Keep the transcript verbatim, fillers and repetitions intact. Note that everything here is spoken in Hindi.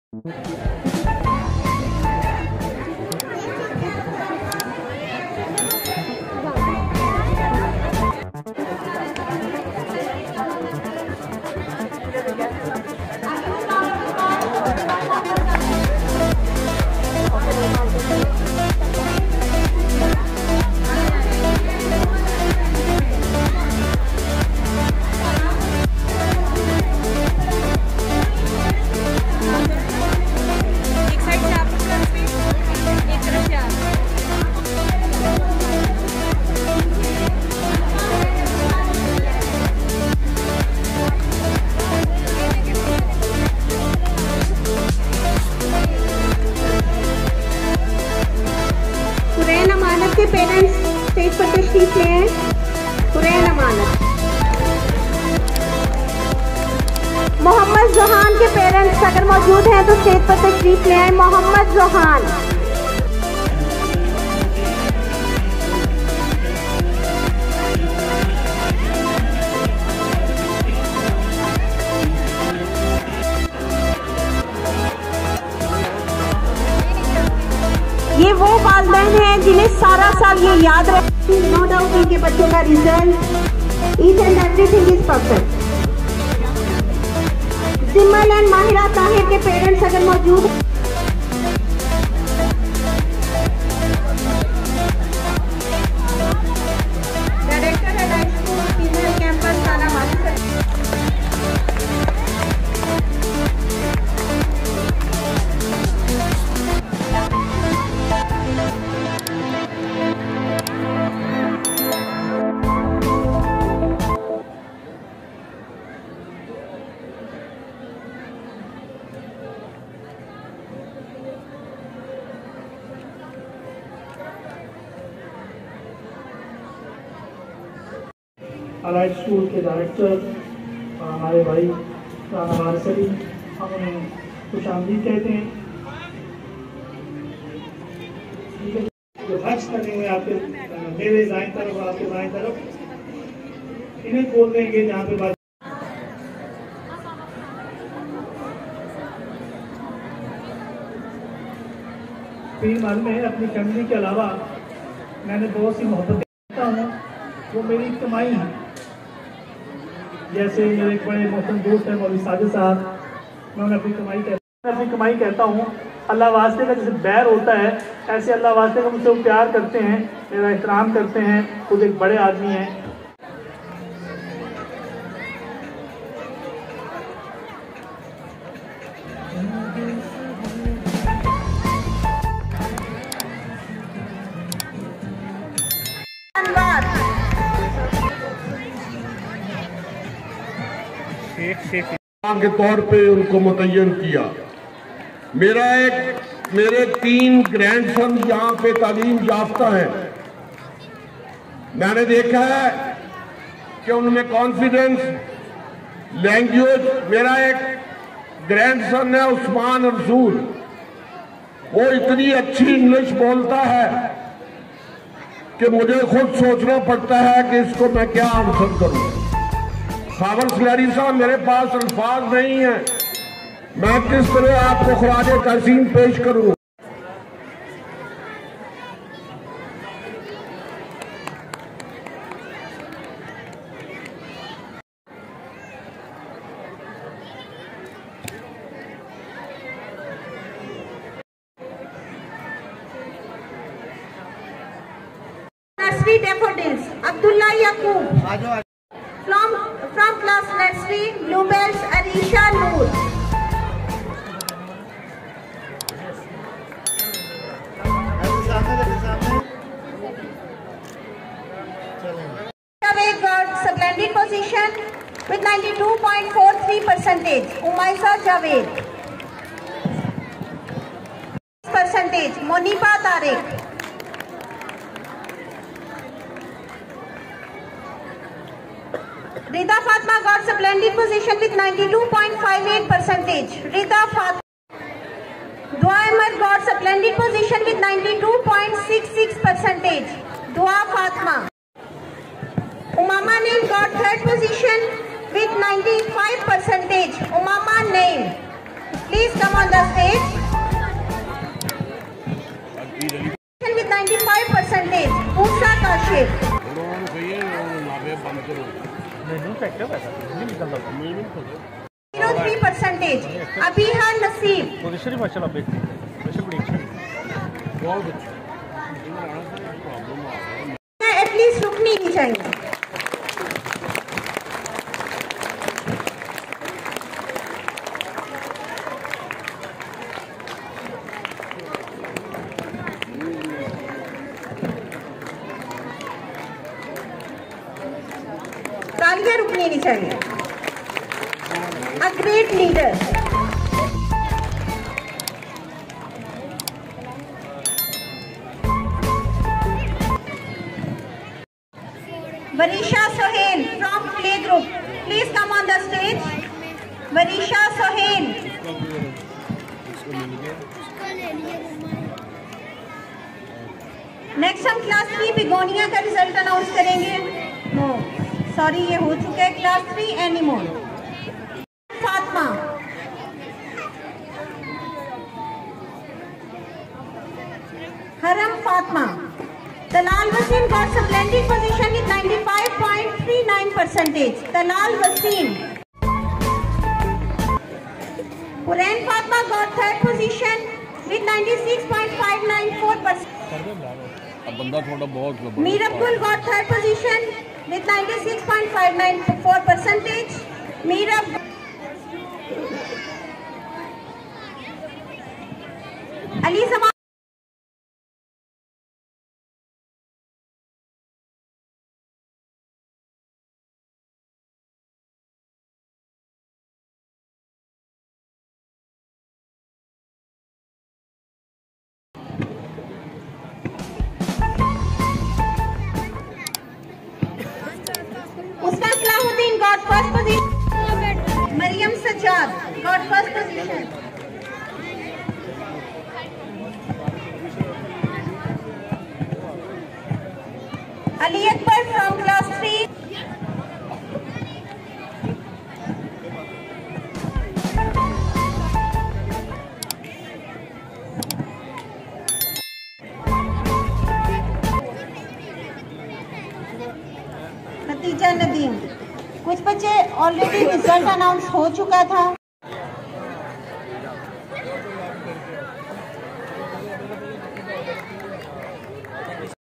के पेरेंट्स स्टेज पर तशरीफ ले आए। कुरैन अमानत। मोहम्मद जोहान के पेरेंट्स अगर मौजूद हैं तो स्टेज पर तशरीफ ले आए। मोहम्मद जोहान। ये वो वालिदैन हैं जिन्हें सारा साल ये याद रहे। नो डाउट इनके बच्चों का result each and everything is perfect. Simal and Mahira Tahir के पेरेंट्स अगर मौजूद हैं। डायरेक्टर है हाई स्कूल फीमेल कैंपस थाना मालिक। अलाइड स्कूल के डायरेक्टर हमारे भाई राना सरी, हम उन्हें खुशामदीद कहते हैं। जो हज करने हुए आपके मेरे दाएं तरफ और आपके बाएं तरफ इन्हें खोल देंगे जहाँ पे बात। फिर मालूम है अपनी फैमिली के अलावा मैंने बहुत सी मोहब्बतें करता हूँ, वो मेरी कमाई है। जैसे मेरे एक बड़े मोहतरम दोस्त हैं मौलवी साजिद साहब, मैं उन्हें अपनी कमाई कहता अपनी कमाई कहता हूँ। अल्लाह वास्ते का जैसे बैर होता है ऐसे अल्लाह वास्ते का मुझसे वो प्यार करते हैं, मेरा एहतराम करते हैं। खुद एक बड़े आदमी हैं। के तौर पे उनको मुतय्यन किया। मेरा एक मेरे तीन ग्रैंडसन यहाँ पे तालीम याफ्ता हैं। मैंने देखा है कि उनमें कॉन्फिडेंस, लैंग्वेज। मेरा एक ग्रैंडसन है उस्मान रसूल, वो इतनी अच्छी इंग्लिश बोलता है कि मुझे खुद सोचना पड़ता है कि इसको मैं क्या आंसर करूं। खावर सिलारी साहब, मेरे पास अल्फाज नहीं है, मैं किस तरह आपको खराज तहसीन पेश करूं। Nursery daffodils Abdullah Yakub. From, from class nursery, Bluebells, Arisha Noor. Javed got splendid position with ninety-two point four three percentage. Umaisa Javed. Percentage. Monipa Tariq. Rida Fatma got splendid position with ninety-two point five eight percentage. Rida Fatma. Dua Ahmed got splendid position with ninety-two point six six percentage. Dua Fatma. Umama Naim got third position with ninety-five percentage. Umama Naim. Please come on the stage. With ninety-five percentage, Usha Kashif. zero three percentage, Abiha Naseeb. At least रुकनी नहीं चाहिए. तालियां रुकनी नहीं चाहिए. A great leader. Varisha Sohail from play group. Please come on the stage. Varisha Sohail. Next हम क्लास थ्री बिगोनिया का रिजल्ट अनाउंस करेंगे. नो सॉरी, ये हो चुका है क्लास थ्री एनीमोर. फातिमा. हरम Fatima. Talal Wasim got splendid position with ninety-five point three nine percentage. Talal Wasim. Purain Fatma got third position with ninety-six point five nine four percent. Meerabgul got third position with ninety-six point five nine four percentage. Meerab. Ali Zaman. Usta Salahuddin got first position. Mariam Sajjad got first position. Ali Akbar from class three. नतीजा नदीम. कुछ बच्चे ऑलरेडी रिजल्ट अनाउंस हो चुका था.